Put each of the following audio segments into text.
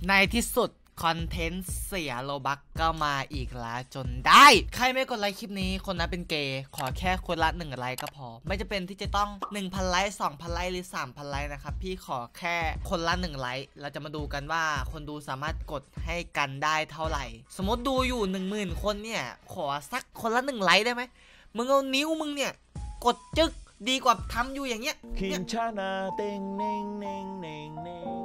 ในที่สุดคอนเทนต์เสียโลบัคก็มาอีกแล้วจนได้ใครไม่กดไลค์คลิปนี้คนนั้นเป็นเกย์ขอแค่คนละ1ไลค์ก็พอไม่จะเป็นที่จะต้อง 1,000 ไลค์ 2,000 ไลค์หรือ 3,000 ไลค์นะครับพี่ขอแค่คนละ1ไลค์เราจะมาดูกันว่าคนดูสามารถกดให้กันได้เท่าไหร่สมมติดูอยู่ 10,000 คนเนี่ยขอสักคนละ1ไลค์ได้ไหมมึงเอานิ้วมึงเนี่ยกดจึ๊กดีกว่าทำอยู่อย่างเงี้ยคินชานาเต็งเน่งเน่งเน่งเน่ง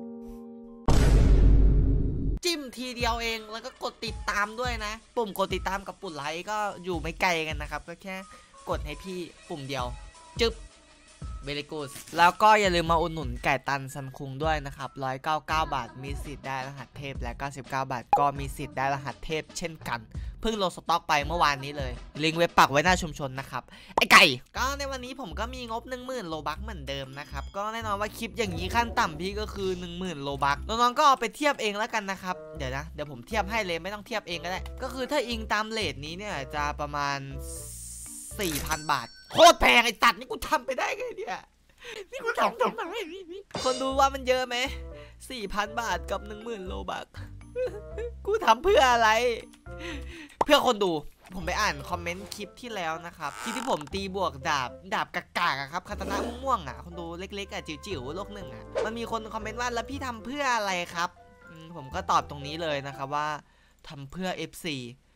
จิ้มทีเดียวเองแล้วก็กดติดตามด้วยนะปุ่มกดติดตามกับปุ่มไลค์ก็อยู่ไม่ไกลกันนะครับก็แค่กดให้พี่ปุ่มเดียวจึ๊บเบลิกูสแล้วก็อย่าลืมมาอุดหนุนไก่ตันซันคุงด้วยนะครับ199 บาทมีสิทธิ์ได้รหัสเทพและ99 บาทก็มีสิทธิ์ได้รหัสเทพเช่นกันเพิ่งลงสต็อกไปเมื่อวานนี้เลยลิงก์เว็บปักไว้หน้าชุมชนนะครับไอไก่ก็ในวันนี้ผมก็มีงบ 10,000 โลบัคเหมือนเดิมนะครับก็แน่นอนว่าคลิปอย่างนี้ขั้นต่ำพี่ก็คือ 10,000 โลบัคน้องๆก็เอาไปเทียบเองแล้วกันนะครับเดี๋ยวผมเทียบให้เลยไม่ต้องเทียบเองก็ได้ก็คือถ้าอิงตามเรทนี้เนี่ยจะประมาณ 4,000 บาทโคตรแพงไอตัดนี่กูทำไปได้ไงเนี่ยนี่กูทำไมคนดูว่ามันเยอะไหม 4,000 บาทกับ 10,000 โลบัคกูทำเพื่ออะไรเพื่อคนดูผมไปอ่านคอมเมนต์คลิปที่แล้วนะครับที่ผมตีบวกดาบกากๆครับคาตานะม่วงคนดูเล็กๆจิ๋วๆโลกหนึ่งมันมีคนคอมเมนต์ว่าแล้วพี่ทำเพื่ออะไรครับผมก็ตอบตรงนี้เลยนะครับว่าทำเพื่อ FC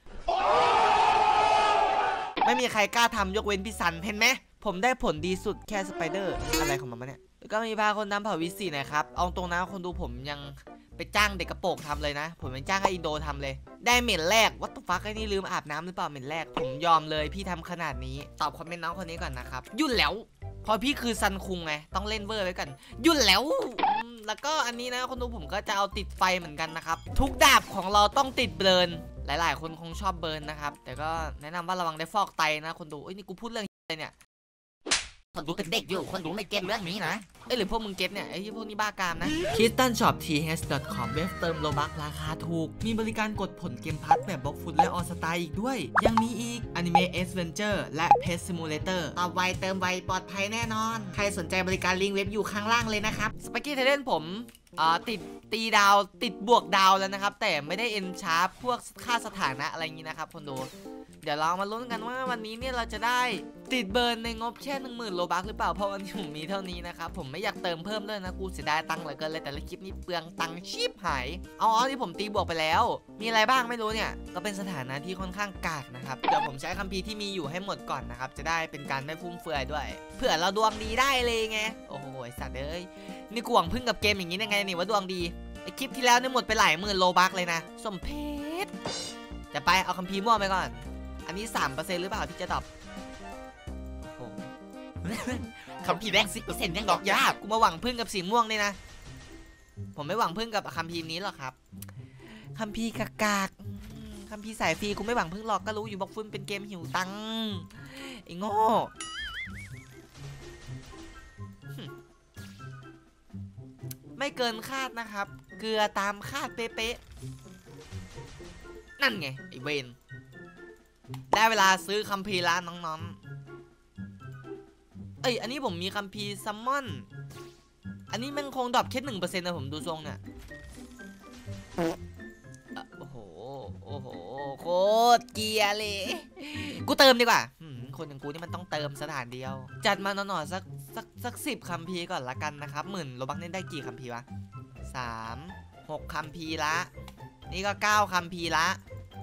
ไม่มีใครกล้าทำยกเว้นพี่ซันเห็นไหมผมได้ผลดีสุดแค่สไปเดอร์อะไรของมันเนี่ยแล้วก็มีพาคนทำเผ่าวิสีนะครับเอาตรงนะคนดูผมยังไปจ้างเด็กกระโปรงทำเลยนะผมเป็นจ้างให้อินโดทำเลยได้เหม็นแรกวัตถุฟักไอ้นี่ลืมอาบน้ำหรือเปล่าเหม็นแรกผมยอมเลยพี่ทำขนาดนี้ตอบคอมเมนต์น้องคนนี้ก่อนนะครับยุ่นแล้วพอพี่คือซันคุงไงต้องเล่นเวอร์ไว้กันยุ่นแล้วแล้วก็อันนี้นะคนดูผมก็จะเอาติดไฟเหมือนกันนะครับทุกดาบของเราต้องติดเบิร์นหลายๆคนคงชอบเบิร์นนะครับแต่ก็แนะนำว่าระวังได้ฟอกไตนะคนดูเอ้ยนี่กูพูดเรื่องอะไรเนี่ยคนดูเป็นเด็กอยู่คนดูไม่เก็ตเรื่องนี้นะหรือพวกมึงเก็ตเนี่ยไอ้พวกนี้บ้ากามนะ KittenShopTH.com เว็บเติมโลบัคราคาถูกมีบริการกดผลเกมพัทแบบบล็อกฟุตและออสตาอีกด้วยยังมีอีก Anime Adventure และ Pet Simulator ตอบไวเติมไวปลอดภัยแน่นอนใครสนใจบริการลิงก์เว็บอยู่ข้างล่างเลยนะครับสปาเกตเทเดนผมติดตีดาวติดบวกดาวแล้วนะครับแต่ไม่ได้เอ็นชาร์ปพวกค่าสถานะอะไรอย่างนี้นะครับคนดูเดี๋ยวเรามาลุ้นกันว่าวันนี้เนี่ยเราจะได้ติดเบิร์นในงบแค่ 10,000 โลบัคหรือเปล่าเพราะวันนี้ผมมีเท่านี้นะครับผมไม่อยากเติมเพิ่มด้วยนะกูเสียดายตังค์เหลือเกินเลยแต่ละคลิปนี้เปลืองตังค์ชีพหายที่ผมตีบวกไปแล้วมีอะไรบ้างไม่รู้เนี่ยก็เป็นสถานะที่ค่อนข้างกากนะครับเดี๋ยวผมใช้คัมภีร์ที่มีอยู่ให้หมดก่อนนะครับจะได้เป็นการไม่ฟุ่มเฟือยด้วยเผื่อเราดวงดีได้เลยไงโอ้โหสัตว์เอ้ยนี่กูหวังพึ่งกับเกมอย่างนี้ยังไงนี่ว่าดวงดีไอคลิปที่แล้วเนี่ยหมดไปหลายหมื่นโลบัคเลยนะสมเพชจะไปเอาคัมภีร์ม่วงไปก่อนอันนี้ 3% หรือเปล่าที่จะดรอปโอ้โหคัมภีร์แดง 10% ยังดอกยากกูมาหวังพึ่งกับสีม่วงนี่นะผมไม่หวังพึ่งกับคัมภีร์นี้หรอกครับคัมภีร์กากคัมภีร์สายฟรีกูไม่หวังพึ่งหรอกก็รู้อยู่บอกฟุ้นเป็นเกมหิวตังไอ้โง่ไม่เกินคาดนะครับเกลือตามคาดเป๊ะๆนั่นไงไอ้เวนได้เวลาซื้อคัมภีร์ร้านน้องๆอันนี้ผมมีคัมภีร์ซัมมอนอันนี้มันคงดรอปแค่ 1% นะผมดูทรงเนี่ยโอ้โหโคตรเกียร์เลยกูเติมดีกว่าคนอย่างกูนี่มันต้องเติมสถานเดียวจัดมาหน่อยสัก10คัมภีร์ก่อนละกันนะครับ10,000 โลบัคนี่ได้กี่คัมภีร์วะ6คัมภีร์ละนี่ก็9คัมภีร์ละ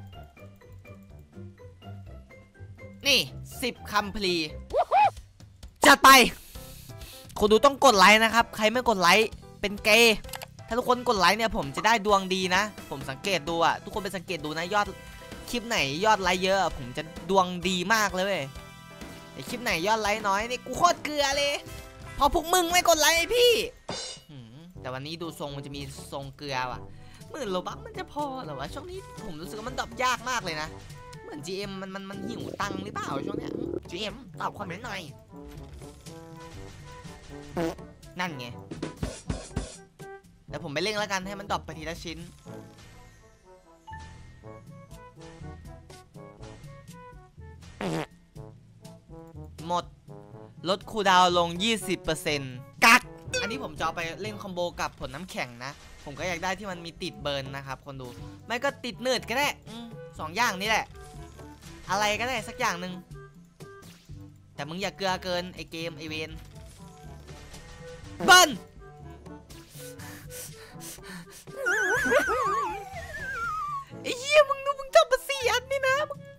นี่10คัมภีร์จัดไปคนดูต้องกดไลค์นะครับใครไม่กดไลค์เป็นเกย์ถ้าทุกคนกดไลค์เนี่ยผมจะได้ดวงดีนะผมสังเกตดูทุกคนไปสังเกตดูนะยอดคลิปไหนยอดไลค์เยอะผมจะดวงดีมากเลยเว้ยแต่คลิปไหนยอดไลค์น้อยนี่กูโคตรเกลือเลยพอพวกมึงไม่กดไลค์พี่แต่วันนี้ดูทรงมันจะมีทรงเกลือว่ะ10,000 โลบัคมันจะพอเหรอวะช่วงนี้ผมรู้สึกว่ามันดรอปยากมากเลยนะเหมือน GM มันหิวตังค์หรือเปล่าช่วงเนี้ย GM ตอบคอมเมนต์หน่อยนั่นไงแต่ผมไปเร่งแล้วกันให้มันดรอปไปทีละชิ้นหมดลดคูลดาวน์ลง 20% กักอันนี้ผมจะเอาไปเล่นคอมโบกับผลน้ำแข็งนะผมก็อยากได้ที่มันมีติดเบิร์นนะครับคนดูไม่ก็ติดเนิร์ดก็ได้2 อย่างนี่แหละอะไรก็ได้สักอย่างหนึ่งแต่มึงอย่าเกลือเกินไอเกมไอเวนเบิร์นไอ้เหี้ยมึงดูมึงจับมา4 อันนี่นะ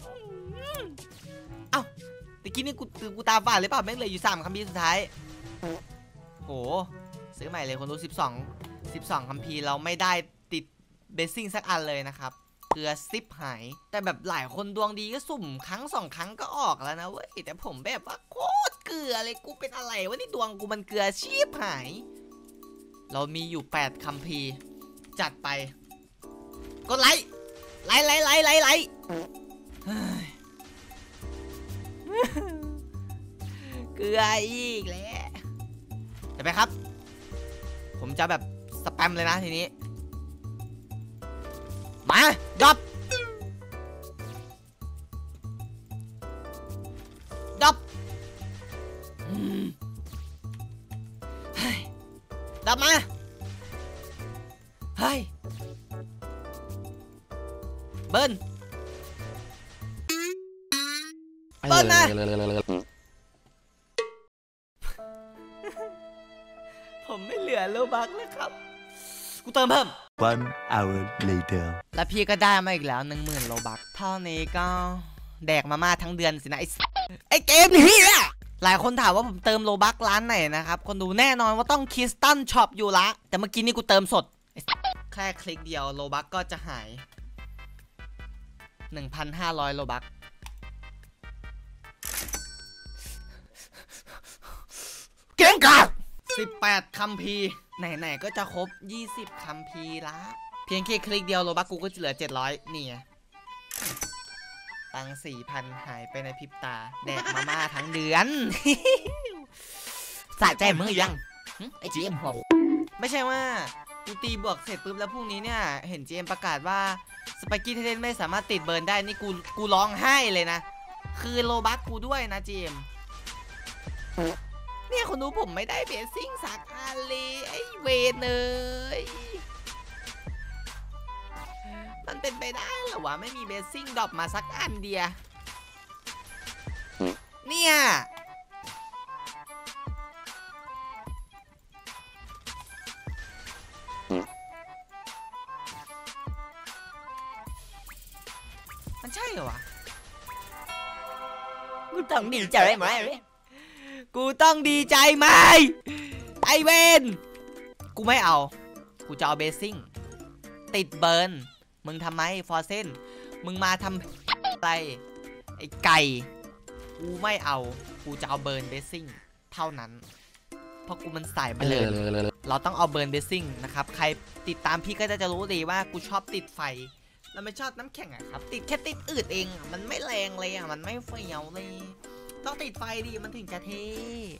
เอ้าตะกี้นี่กูตาฝาดเลยเปล่าแม่งเลยอยู่3 คัมภีร์สุดท้ายโหซื้อใหม่เลยคนดู12 คัมภีร์เราไม่ได้ติดเบสซิ่งสักอันเลยนะครับเกลือ10 หายแต่แบบหลายคนดวงดีก็สุ่มครั้ง 2 ครั้งก็ออกแล้วนะเว้ยแต่ผมแบบว่าโคตรเกลือเลยกูเป็นอะไรวะนี่ดวงกูมันเกลือชีพหายเรามีอยู่8 คัมภีร์จัดไปกดไลค์เกลืออีกแล้วจะไปครับผมจะแบบสแปมเลยนะทีนี้มาดรอปดรอปดรอปมาเฮ้ยเบิ้ลนะผมไม่เหลือโลบักแล้วครับกูเติมเพิ่ม 1 hour later แล้วพี่ก็ได้มาอีกแล้ว 10,000 โลบักเท่านี้ก็แดกมาม่าทั้งเดือนสินะไอเกมนี้หลายคนถามว่าผมเติมโลบักร้านไหนนะครับคนดูแน่นอนว่าต้องคิสตันช็อปอยู่ละแต่เมื่อกี้นี่กูเติมสดแค่คลิกเดียวโลบักก็จะหาย 1,500 โลบักเก่งกาจ18 คัมภีร์ไหนๆก็จะครบ20 คัมภีร์ละเพียงแค่คลิกเดียวโลบักกูก็จะเหลือ700นี่ไงตัง 4,000 หายไปในพริบตาแดกมาม่าทั้งเดือนสะใจมึงยังไอ้จีเอ็มหัวไม่ใช่ว่ากูตีบวกเสร็จปุ๊บแล้วพรุ่งนี้เนี่ยเห็น GM ประกาศว่าสไปกี้เทเลนไม่สามารถติดเบิร์นได้นี่กูร้องไห้เลยนะคือโลบักกูด้วยนะ GM เนี่ยคนดูผมไม่ได้เบสซิ่งสักอันเลยไอ้เวนเลยมันเป็นไปได้เหรอวะไม่มีเบสซิ่งดรอปมาสักอันเดียเนี่ยมันใช่เหรอวะกูต้องดีใจไหมกูต้องดีใจไหมไอเวนกูไม่เอากูจะเอาเบสซิ่งติดเบิร์นมึงทำไมฟอร์เซนมึงมาทำอะไรไอไก่กูไม่เอากูจะเอาเบิร์นเบสซิ่งเท่านั้นเพราะกูมันสายเบิร์นเราต้องเอาเบิร์นเบสซิ่งนะครับใครติดตามพี่ก็จะรู้ดีว่ากูชอบติดไฟแล้วไม่ชอบน้ำแข็งอะครับติดแค่ติดอืดเองมันไม่แรงเลยอะมันไม่เฟี้ยวเลยต้องติดไฟดิมันถึงจะเท่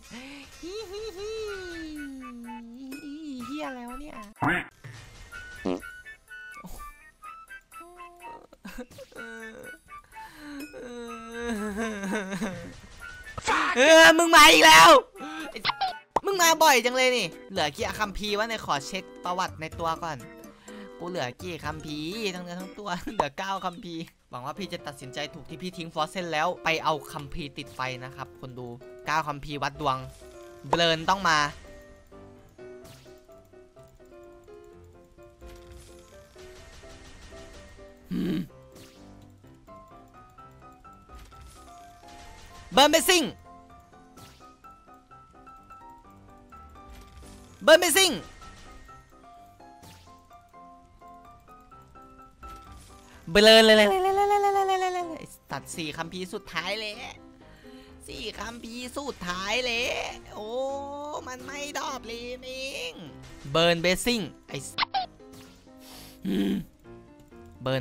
เฮียแล้วเนี่ยมึงมาอีกแล้วมึงมาบ่อยจังเลยนี่เหลือกี่คัมภีร์วะเนี่ยขอเช็คประวัติในตัวก่อนกูเหลือกี่คัมภีร์ทั้งเนื้อทั้งตัวเหลือ9 คัมภีร์หวังว่าพี่จะตัดสินใจถูกที่พี่ทิ้งฟอสเซนแล้วไปเอาคัมภีร์ติดไฟนะครับคนดู9 คัมภีร์วัดดวงเบลนต้องมาเบิร์นเบสซิ่งเบิร์นเบสซิ่งเบลนเลยตัด4 คัมภีร์สุดท้ายเลย4 คัมภีร์สุดท้ายเลยโอ้มันไม่ดอบเลยเองเบิร์นเบสซิ่งไอเบิร์น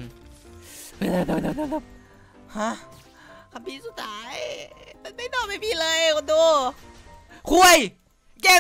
ฮะคัมภีร์สุดท้ายมันไม่ดอบไม่พี่เลยคนดูคุยเกม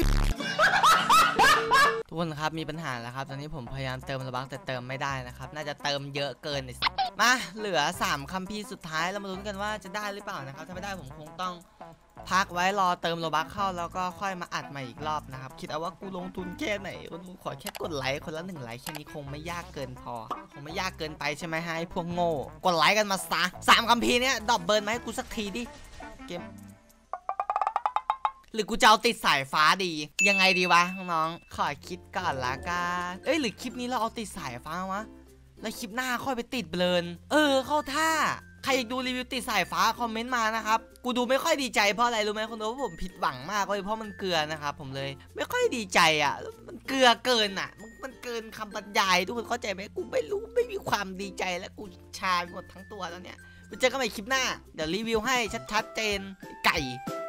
ทุกคนครับมีปัญหาแล้วครับตอนนี้ผมพยายามเติมระบังแต่เติมไม่ได้นะครับน่าจะเติมเยอะเกินมาเหลือ3 คัมภีร์สุดท้ายเรามาลุ้นกันว่าจะได้หรือเปล่านะครับถ้าไม่ได้ผมคงต้องพักไว้รอเติมโลบัคเข้าแล้วก็ค่อยมาอัดใหม่อีกรอบนะครับคิดเอาว่ากูลงทุนแค่ไหนคนดูขอแค่กดไลค์คนละ1ไลค์แค่นี้คงไม่ยากเกินพอคงไม่ยากเกินไปใช่ไหมฮะไอ้พวกโง่กดไลค์กันมาซะ3 คัมภีร์เนี้ยดรอปเบิร์นมาให้กูสักทีดิเกมหรือกูจะเอาติดสายฟ้าดียังไงดีวะน้องขอคิดก่อนละกันหรือคลิปนี้เราเอาติดสายฟ้าวะแล้วคลิปหน้าค่อยไปติดเบลนเข้าท่าใครดูรีวิวติดสายฟ้าคอมเมนต์มานะครับกูดูไม่ค่อยดีใจเพราะอะไรรู้ไหมคนดูว่าผมผิดหวังมากเลยเพราะมันเกลือนะครับผมเลยไม่ค่อยดีใจอ่ะมันเกลือเกินอ่ะมันเกินคำบรรยายทุกคนเข้าใจไหมกูไม่รู้ไม่มีความดีใจแล้วกูชาหมดทั้งตัวแล้วเนี่ยไปเจอกันใหม่คลิปหน้าเดี๋ยวรีวิวให้ชัดๆเจนไก่